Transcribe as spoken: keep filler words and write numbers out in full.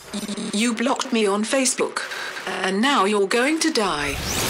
You blocked me on Facebook. And now you're going to die.